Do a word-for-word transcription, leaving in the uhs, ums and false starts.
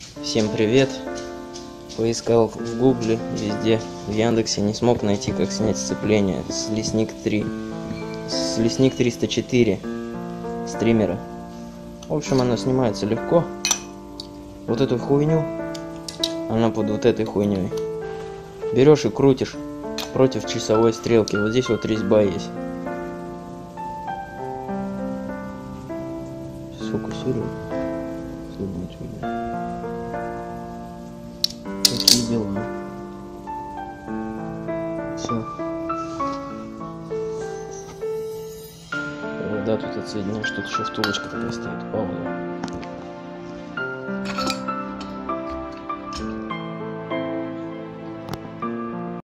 Всем привет! Поискал в гугле, везде, в Яндексе, не смог найти, как снять сцепление с Лесник три, с Лесник триста четыре стримера. В общем, оно снимается легко. Вот эту хуйню, она под вот этой хуйней. Берешь и крутишь против часовой стрелки. Вот здесь вот резьба есть. Сфокусирую. Все будет видно. Такие дела. Все. Провода тут отсоединяешь. Тут еще втулочка такая стоит. Пауза.